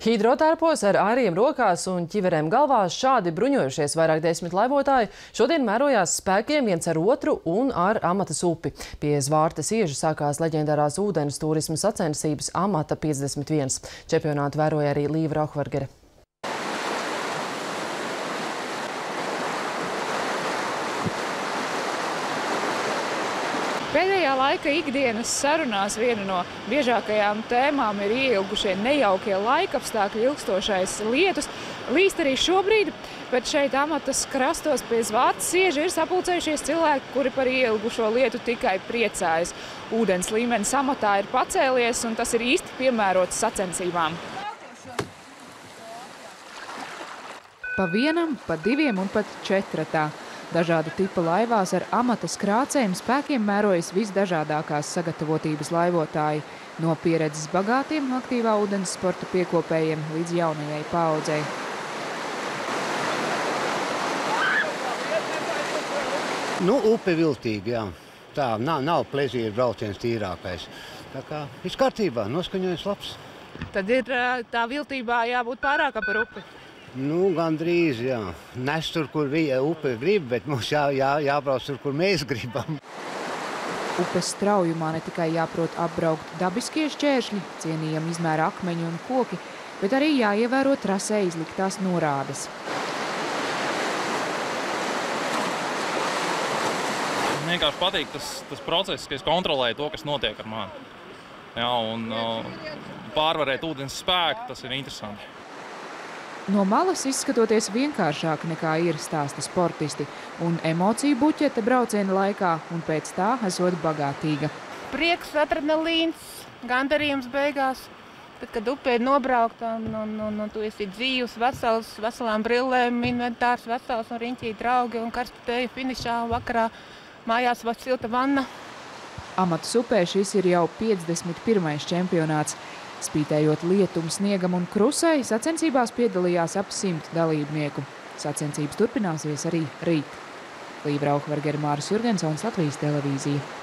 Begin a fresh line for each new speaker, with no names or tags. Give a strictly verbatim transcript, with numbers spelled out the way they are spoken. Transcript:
Hidrotērpos ar āriem rokās un ķiverēm galvās šādi bruņojušies vairāk desmit laivotāji šodien mērojās spēkiem viens ar otru un ar Amatas upi. Pie Zvārtes ieža sākās leģendārās ūdens turisma sacensības Amata piecdesmit viens. Čempionātu vēroja arī Līva Rauhvargere.
Pēdējā laika ikdienas sarunās viena no biežākajām tēmām ir ieilgušie nejaukie laikapstākļi, ilgstošais lietus. Līst arī šobrīd, bet šeit Amatas krastos pie Zvārtes ieža ir sapulcējušies cilvēki, kuri par ieilgušo lietu tikai priecājas. Ūdens līmenis Amatā ir pacēlies un tas ir īsti piemērots sacensībām. Pa vienam, pa diviem un pat četratā. Dažāda tipa laivās ar Amatas krācējiem spēkiem mērojas visdažādākās sagatavotības laivotāji, no pieredzes bagātiem aktīvā ūdens sporta piekopējiem līdz jaunajai paaudzei.
Nu, upe viltīgi, jā. Tā nav, nav plezīra brauciens tīrākais. Tā kā viss kārtībā, noskaņojums labs.
Tad ir tā viltībā jābūt pārākā par upi.
Nu, gandrīz, jā. Nes tur, kur upe grib, bet mums jā, jā, jābrauc tur, kur mēs gribam.
Upes straujumā ne tikai jāprot apbraukt dabiskie šķēršļi, cienījami izmēra akmeņi un koki, bet arī jāievēro trasē izliktās norādes.
Man vienkārši patīk tas, tas process, ka es kontrolēju to, kas notiek ar mani. Jā, un uh, pārvarēt ūdens spēku, tas ir interesanti.
No malas izskatoties vienkāršāk nekā ir, stāsta sportisti, un emociju buķete brauciena laikā un pēc tā esot bagātīga.
Prieks, adrenalīns, gandarījums beigās, tad, kad upe ir nobraukta un, un, un, un tu esi dzīvs, vesels, veselām brillēm, inventārs vesels un riņķī draugi un karsta teja finišā vakarā mājās vai silta vanna.
Amatas upē šis ir jau piecdesmit pirmais čempionāts. Spītējot lietum, sniegam un krusai, sacensībās piedalījās ap simt dalībnieku. Sacensības turpināsies arī rīt. Līva Rauhvargere, Māris Jurgensons, Latvijas televīzija.